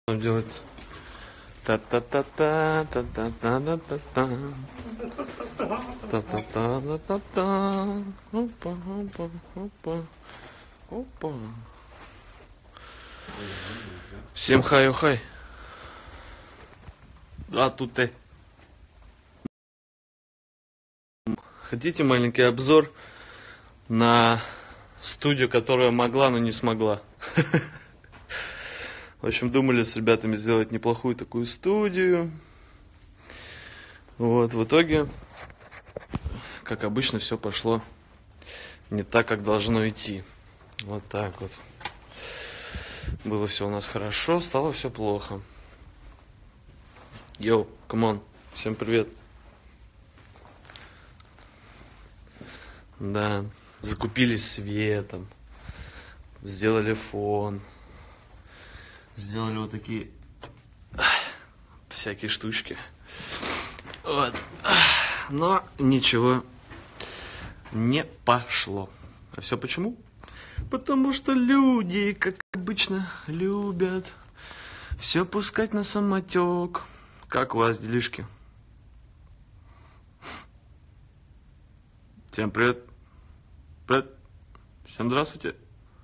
Делать та-та-та-та, та-та-та-та-та, та-та-та-та-та, опа, опа, опа, опа. Всем хай-хай. А тут ты. Хотите маленький обзор на студию, которая могла, но не смогла? В общем, думали с ребятами сделать неплохую такую студию. Вот, в итоге, как обычно, все пошло не так, как должно идти. Вот так вот. Было все у нас хорошо, стало все плохо. Йоу, камон, всем привет. Да, закупились светом, сделали фон. Сделали вот такие всякие штучки. Вот. Но ничего не пошло. А все почему? Потому что люди, как обычно, любят все пускать на самотек. Как у вас делишки? Всем привет. Привет. Всем здравствуйте.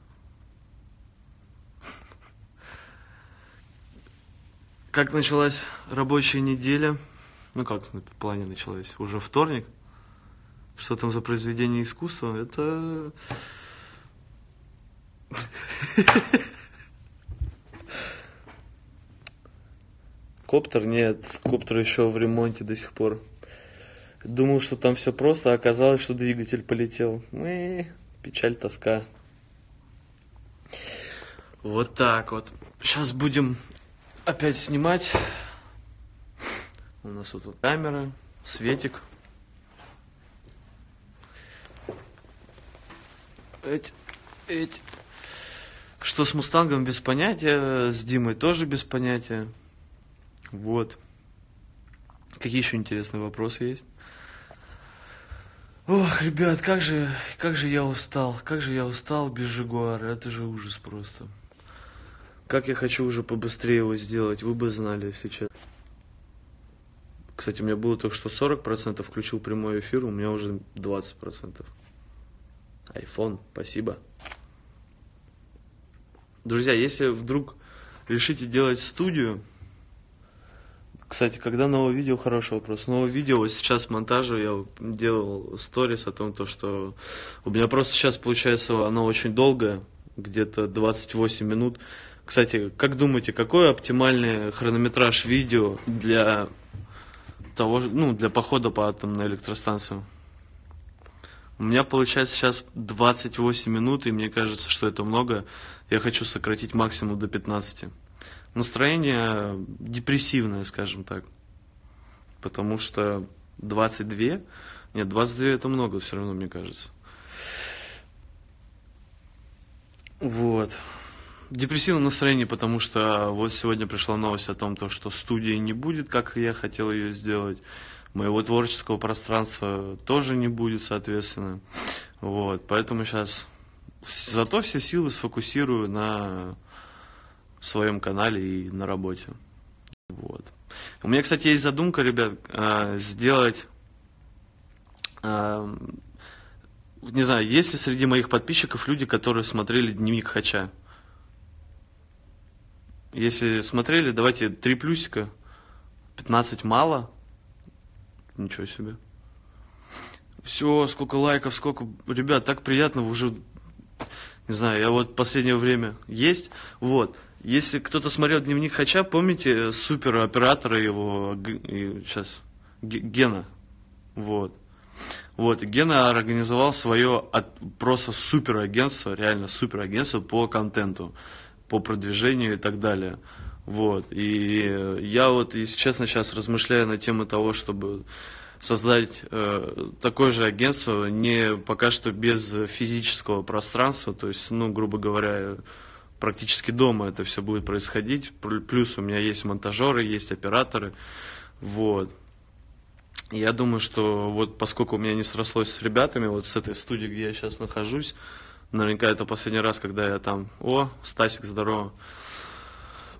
Как началась рабочая неделя? Ну как в плане началась? Уже вторник? Что там за произведение искусства? Это... Коптер? Нет, коптер еще в ремонте до сих пор. Думал, что там все просто, а оказалось, что двигатель полетел. Печаль, тоска. Вот так вот. Сейчас будем опять снимать. У нас вот тут камера, светик. Что с Мустангом без понятия, с Димой тоже без понятия. Вот. Какие еще интересные вопросы есть? Ох, ребят, как же я устал. Как же я устал без Жигуара. Это же ужас просто. Как я хочу уже побыстрее его сделать, вы бы знали сейчас. Кстати, у меня было только что 40%, включил прямой эфир, у меня уже 20%. Айфон, спасибо. Друзья, если вдруг решите делать студию... Кстати, когда новое видео, хороший вопрос. Новое видео, вот сейчас монтажа я делал сторис о том, что у меня просто сейчас получается оно очень долгое, где-то 28 минут. Кстати, как думаете, какой оптимальный хронометраж видео для того, для похода по атомной электростанции? У меня получается сейчас 28 минут, и мне кажется, что это много. Я хочу сократить максимум до 15. Настроение депрессивное, скажем так. Потому что 22... Нет, 22 это много все равно, мне кажется. Вот. Депрессивное настроение, потому что вот сегодня пришла новость о том, что студии не будет, как я хотел ее сделать. Моего творческого пространства тоже не будет, соответственно. Вот. Поэтому сейчас зато все силы сфокусирую на своем канале и на работе. Вот. У меня, кстати, есть задумка, ребят, сделать... Не знаю, есть ли среди моих подписчиков люди, которые смотрели «Дневник Хача»? Если смотрели, давайте 3 плюсика. 15 мало. Ничего себе. Все, сколько лайков, сколько... Ребят, так приятно, уже... Не знаю, я вот в последнее время есть. Вот. Если кто-то смотрел «Дневник Хача», помните супероператора его... Сейчас. Гена. Вот. Вот. И Гена организовал свое просто суперагентство, реально суперагентство по контенту, по продвижению и так далее. Вот. И я вот, если честно, сейчас размышляю на тему того, чтобы создать такое же агентство, не пока что без физического пространства, то есть, грубо говоря, практически дома это все будет происходить. Плюс у меня есть монтажеры, есть операторы. Вот. Я думаю, что вот поскольку у меня не срослось с ребятами, вот с этой студией, где я сейчас нахожусь, наверняка это последний раз, когда я там... О, Стасик, здорово.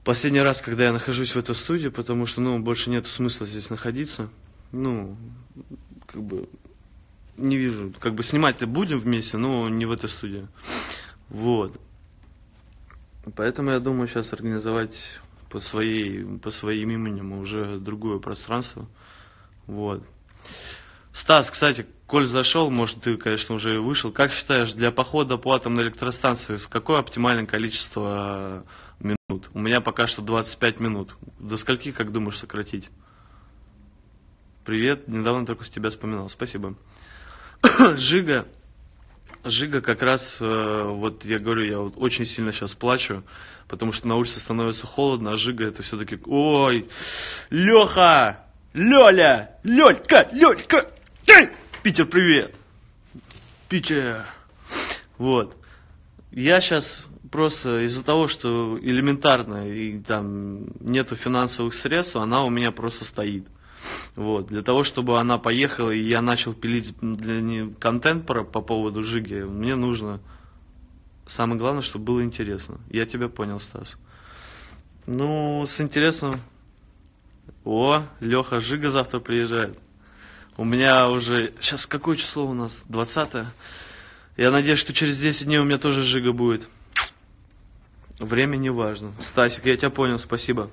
Последний раз, когда я нахожусь в этой студии, потому что, ну, больше нет смысла здесь находиться. Ну, как бы, не вижу. Как бы снимать-то будем вместе, но не в этой студии. Вот. Поэтому я думаю сейчас организовать по своим именем уже другое пространство. Вот. Стас, кстати, коль зашел, может, ты, конечно, уже и вышел. Как считаешь, для похода по атомной электростанции с какое оптимальное количество минут? У меня пока что 25 минут. До скольки, как думаешь, сократить? Привет, недавно только с тебя вспоминал. Спасибо. Жига как раз, вот я говорю, я вот очень сильно сейчас плачу, потому что на улице становится холодно, а Жига это все-таки... Ой, Леха! Лёля! Лёлька! Лёлька! Питер, привет! Питер! Вот. Я сейчас просто из-за того, что элементарно и там нету финансовых средств, она у меня просто стоит. Вот. Для того, чтобы она поехала и я начал пилить контент по поводу Жиги, мне нужно, самое главное, чтобы было интересно. Я тебя понял, Стас. Ну, с интересом. О, Леха, Жига завтра приезжает. У меня уже... Сейчас какое число у нас? 20-е? Я надеюсь, что через 10 дней у меня тоже Жига будет. Время не важно. Стасик, я тебя понял, спасибо.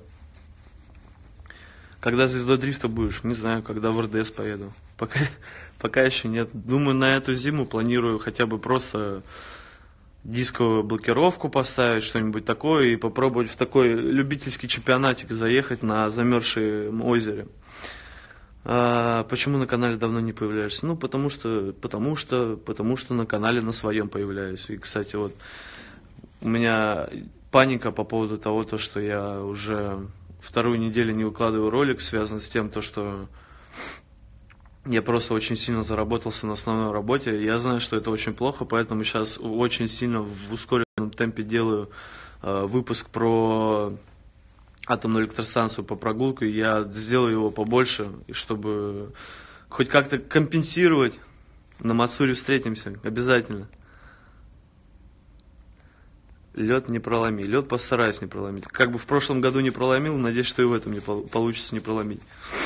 Когда звездой дрифта будешь? Не знаю, когда в РДС поеду. Пока еще нет. Думаю, на эту зиму планирую хотя бы просто дисковую блокировку поставить, что-нибудь такое, и попробовать в такой любительский чемпионатик заехать на замерзшем озере. Почему на канале давно не появляешься? Ну, потому что на канале на своем появляюсь. И, кстати, вот у меня паника по поводу того, что я уже вторую неделю не выкладываю ролик, связан с тем, что я просто очень сильно заработался на основной работе. Я знаю, что это очень плохо, поэтому сейчас очень сильно в ускоренном темпе делаю выпуск про атомную электростанцию, по прогулке. Я сделаю его побольше, чтобы хоть как-то компенсировать. На Мацуре встретимся, обязательно. Лед не проломи. Лед постараюсь не проломить. Как бы в прошлом году не проломил, надеюсь, что и в этом не получится не проломить.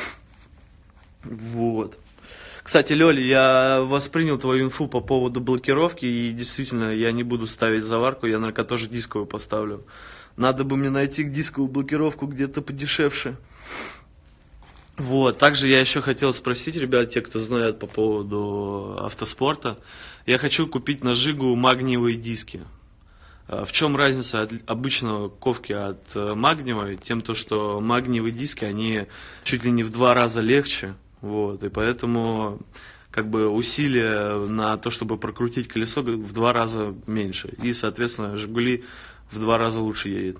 Вот. Кстати, Лёля, я воспринял твою инфу по поводу блокировки, и действительно, я не буду ставить заварку, я, наверное, тоже дисковую поставлю. Надо бы мне найти дисковую блокировку где-то подешевше. Вот. Также я еще хотел спросить, ребят, те, кто знает по поводу автоспорта, я хочу купить на Жигу магниевые диски. В чем разница от обычного ковки от магниевой? Тем, что магниевые диски, они чуть ли не в 2 раза легче. Вот, и поэтому как бы усилия на то, чтобы прокрутить колесо, в 2 раза меньше. И, соответственно, Жигули в 2 раза лучше едет.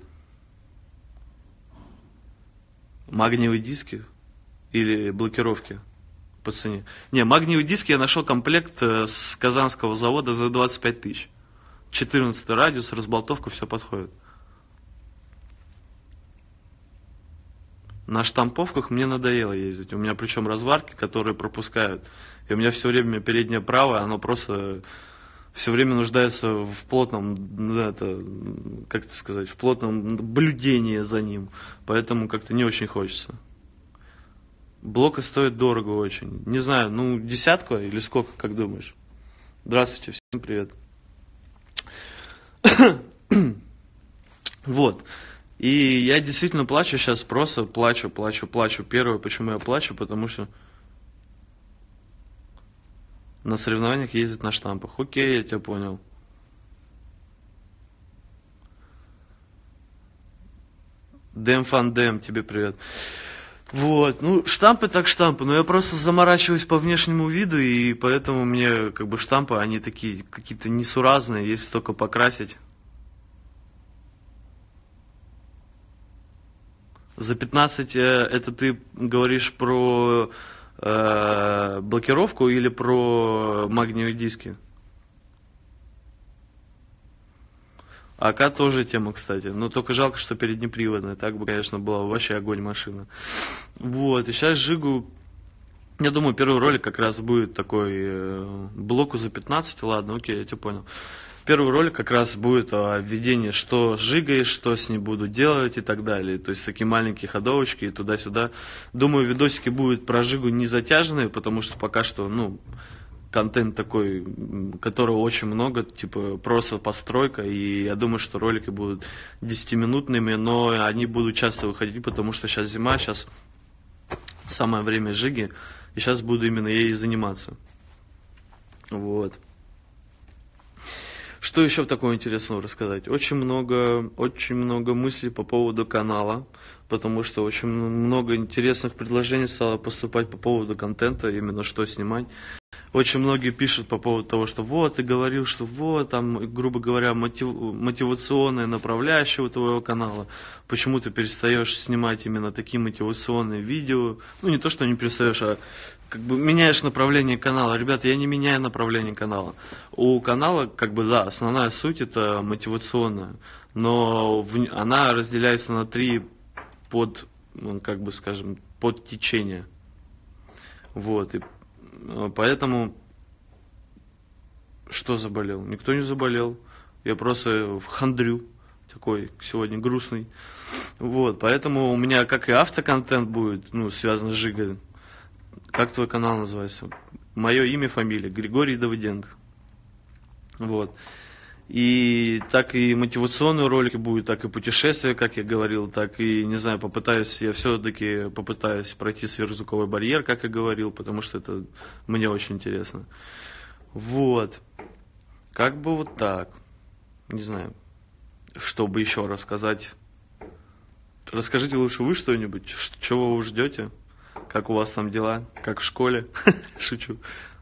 Магниевые диски или блокировки по цене? Не, магниевые диски я нашел комплект с казанского завода за 25 тысяч. 14 радиус, разболтовка, все подходит. На штамповках мне надоело ездить. У меня причем разварки, которые пропускают. И у меня все время переднее правое, оно просто все время нуждается в плотном, как это сказать, в плотном блюдении за ним. Поэтому как-то не очень хочется. Блока стоит дорого очень. Не знаю, ну, 10 или сколько, как думаешь? Здравствуйте, всем привет. Вот. И я действительно плачу сейчас, просто плачу. Первое, почему я плачу, потому что на соревнованиях ездит на штампах. Окей, я тебя понял. Дэм, тебе привет. Вот, ну, штампы так штампы, но я просто заморачиваюсь по внешнему виду, и поэтому мне, как бы, штампы, они такие, какие-то несуразные, если только покрасить. За 15 это ты говоришь про блокировку или про магниевые диски? АК тоже тема, кстати. Но только жалко, что переднеприводная. Так бы, конечно, была вообще огонь машина. Вот. И сейчас Жигу... Я думаю, первый ролик как раз будет такой блоку за 15. Ладно, окей, я тебя понял. Первый ролик как раз будет о введении, что с Жигой, что с ней буду делать и так далее. То есть такие маленькие ходовочки туда-сюда. Думаю, видосики будут про Жигу не затяжные, потому что пока что, ну, контент такой, которого очень много, типа просто постройка, и я думаю, что ролики будут 10-минутными, но они будут часто выходить, потому что сейчас зима, сейчас самое время Жиги, и сейчас буду именно ей заниматься. Вот. Что еще такого интересного рассказать? Очень много мыслей по поводу канала, потому что очень много интересных предложений стало поступать по поводу контента, именно что снимать. Очень многие пишут по поводу того, что вот, ты говорил, что вот, там, грубо говоря, мотивационная направляющая у твоего канала. Почему ты перестаешь снимать именно такие мотивационные видео? Ну, не то, что не перестаешь, а как бы меняешь направление канала. Ребята, я не меняю направление канала. У канала, как бы, да, основная суть это мотивационная, но она разделяется на 3 как бы, скажем, подтечения. Вот, и поэтому, что заболел? Никто не заболел. Я просто хандрю, такой сегодня грустный. Вот, поэтому у меня, как и автоконтент будет, ну, связан с Жигой. Как твой канал называется? Мое имя, фамилия, Григорий Давыденко. Вот. И так и мотивационные ролики будут, так и путешествия, как я говорил, так и, не знаю, я все-таки попытаюсь пройти сверхзвуковой барьер, как я говорил, потому что это мне очень интересно. Вот. Как бы вот так. Не знаю, чтобы еще рассказать. Расскажите лучше вы что-нибудь, чего вы ждете, как у вас там дела, как в школе. Шучу.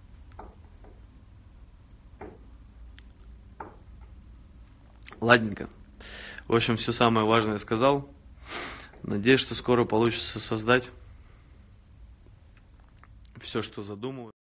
Ладненько. В общем, все самое важное сказал. Надеюсь, что скоро получится создать все, что задумываю.